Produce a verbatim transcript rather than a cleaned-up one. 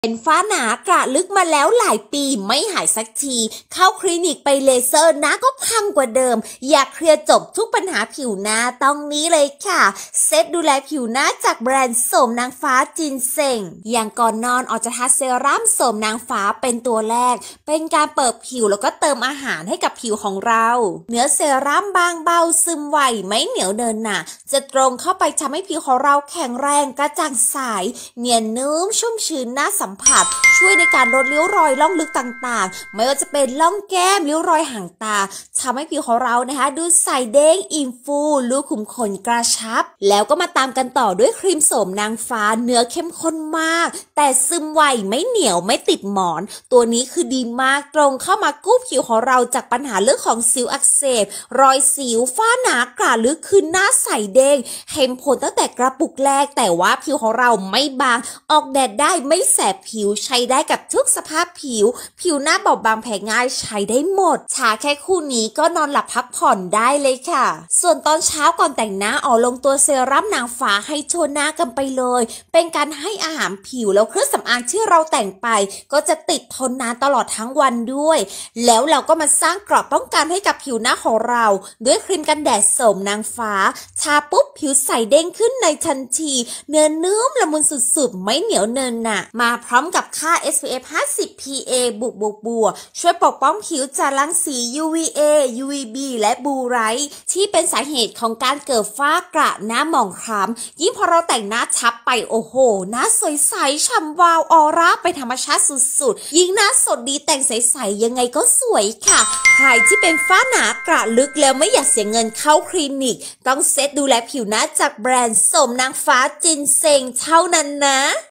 เป็นฝ้าหนากระลึกมาแล้วหลายปีไม่หายสักทีเข้าคลินิกไปเลเซอร์หน้าก็พังกว่าเดิมอยากเคลียร์จบทุกปัญหาผิวหน้าต้องนี้เลยค่ะเซตดูแลผิวหน้าจากแบรนด์โสมนางฟ้าจินเซ็งอย่างก่อนนอนออกจะทาเซรั่มโสมนางฟ้าเป็นตัวแรกเป็นการเปิดผิวแล้วก็เติมอาหารให้กับผิวของเราเนื้อเซรั่มบางเบาซึมไวไม่เหนียวเนินหนะจะตรงเข้าไปทำให้ผิวของเราแข็งแรงกระจ่างใสเนียนนุ่มชุ่มชื้นหน้าสัมผัสช่วยในการลดริ้วรอยล่องลึกต่างๆไม่ว่าจะเป็นล่องแก้มริ้วรอยห่างตาทำให้ผิวของเรานะคะดูใสเด้งอิ่มฟูรูขุมขนกระชับแล้วก็มาตามกันต่อด้วยครีมโสมนางฟ้าเนื้อเข้มข้นมากแต่ซึมไวไม่เหนียวไม่ติดหมอนตัวนี้คือดีมากตรงเข้ามากู้ผิวของเราจากปัญหาเรื่องของสิวอักเสบรอยสิวฝ้าหนากระลึกคือหน้าใสเด้งเห็นผลตั้งแต่กระปุกแรกแต่ว่าผิวของเราไม่บางออกแดดได้ไม่แสบผิวใช้ได้กับทุกสภาพผิวผิวหน้าบอบบางแพ้ง่ายใช้ได้หมดทาแค่คู่นี้ก็นอนหลับพักผ่อนได้เลยค่ะส่วนตอนเช้าก่อนแต่งหน้าเอาลงตัวเซรั่มนางฟ้าให้ทั่วหน้ากันไปเลยเป็นการให้อาหารผิวแล้วเครื่องสำอางที่เราแต่งไปก็จะติดทนนานตลอดทั้งวันด้วยแล้วเราก็มาสร้างเกราะป้องกันให้กับผิวหน้าของเราด้วยครีมกันแดดโสมนางฟ้าทาปุ๊บผิวใสเด้งขึ้นในทันทีเนื้อนุ่มละมุนสุดๆไม่เหนียวเนินหนะมาพร้อมกับค่า เอส พี เอฟ ห้าสิบ พี เอ บวกบวกบวกช่วยปกป้องผิวจากรังสี ยู วี เอ ยู วี บี และบลูไรท์ที่เป็นสาเหตุของการเกิดฝ้ากระหน้าหมองคล้ำยิ่งพอเราแต่งหน้าทับไปโอ้โหหน้าสวยใสฉ่ำวาวออร่าไปธรรมชาติสุดๆยิ่งหน้าสดดีแต่งใสๆยังไงก็สวยค่ะใครที่เป็นฝ้าหนากระลึกแล้วไม่อยากเสียเงินเข้าคลินิกต้องเซตดูแลผิวหน้าจากแบรนด์โสมนางฟ้าจินเซ็งเท่านั้นนะ